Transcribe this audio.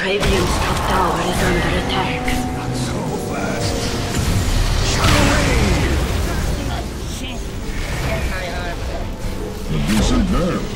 Radiant's top tower is under attack. Not so fast. Shut away! Get my heart. A decent nerve.